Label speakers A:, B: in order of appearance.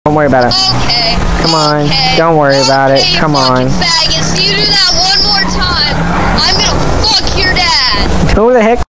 A: Don't worry about it.
B: Okay.
A: Come on.
B: Okay.
A: Don't worry about it. Come on.
B: Faggots, you do that one more time, I'm gonna fuck your dad.
A: Who the heck